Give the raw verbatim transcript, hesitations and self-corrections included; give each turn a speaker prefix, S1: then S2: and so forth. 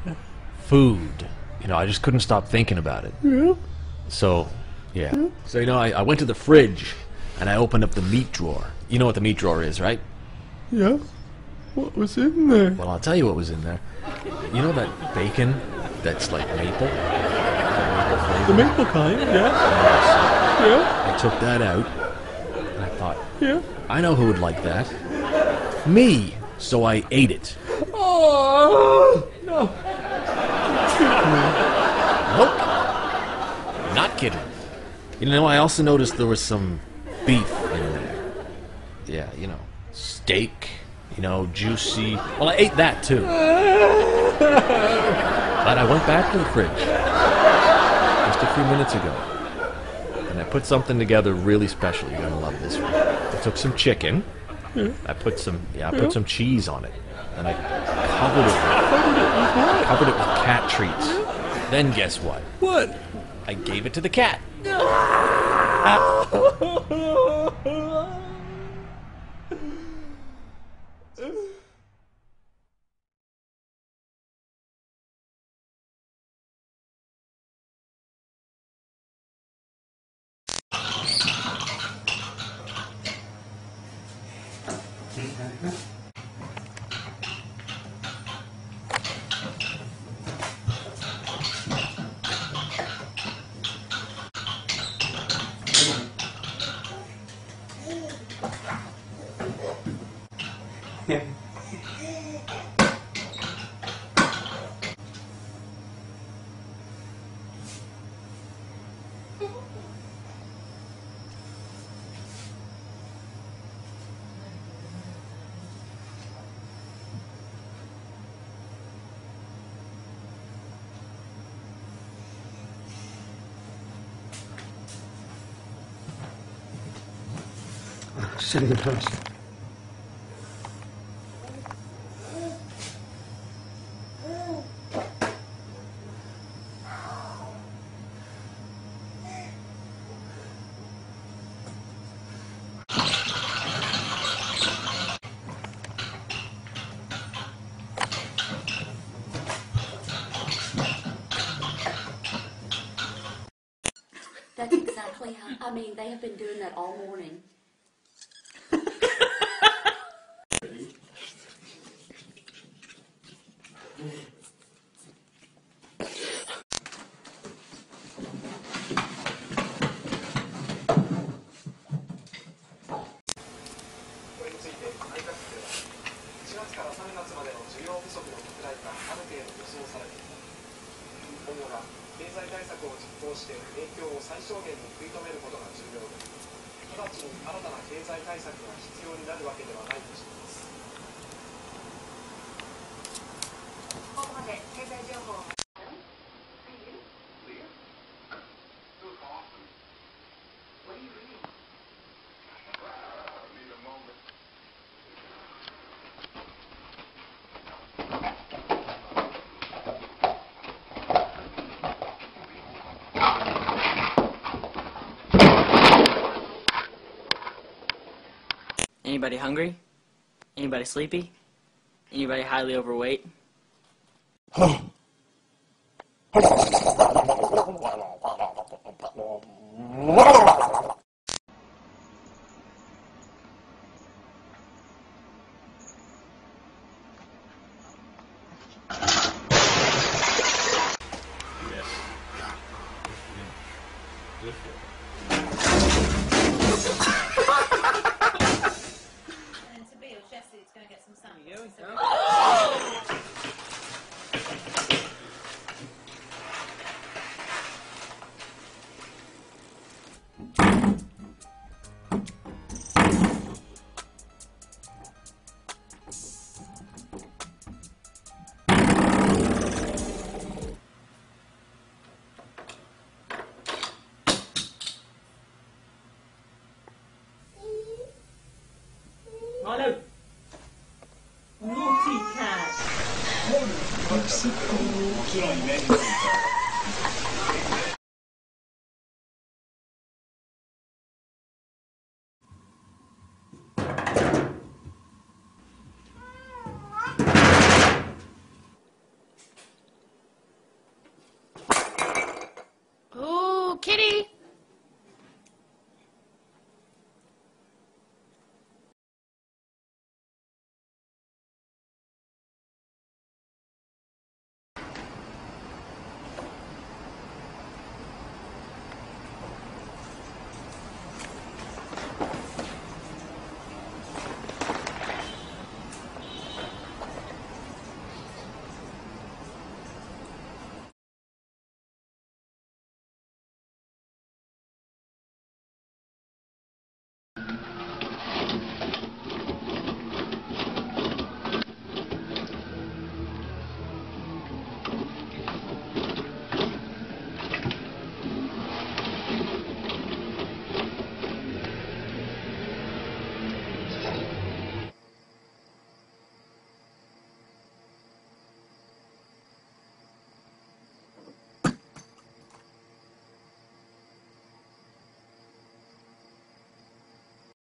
S1: food. You know, I just couldn't stop thinking about it.
S2: Yeah.
S1: So, yeah. So, you know, I, I went to the fridge and I opened up the meat drawer. You know what the meat drawer is, right?
S2: Yeah. What was in there?
S1: Well, I'll tell you what was in there. You know that bacon that's like maple?
S2: The maple kind, yeah. Yeah.
S1: I took that out and I thought,
S2: Yeah.
S1: I know who would like that. Me! So I ate it.
S2: Oh no.
S1: Nope. Not kidding. You know, I also noticed there was some beef in there. Yeah, you know, steak, you know, juicy. Well, I ate that too. But I went back to the fridge just a few minutes ago. And I put something together really special. You're gonna love this one. I took some chicken.
S2: Yeah.
S1: I put some, yeah, I put
S2: Yeah.
S1: some cheese on it. And I covered it with, covered it with cat treats. Then guess what?
S2: What?
S1: I gave it to the cat.
S2: Sitting in place.
S3: That's exactly how, I mean, they have been doing that all morning.
S4: Anybody hungry? Anybody sleepy? Anybody highly overweight?
S5: And to be Jesse, it's going to get some sun.
S4: Milo! Naughty cat!
S6: Merciful.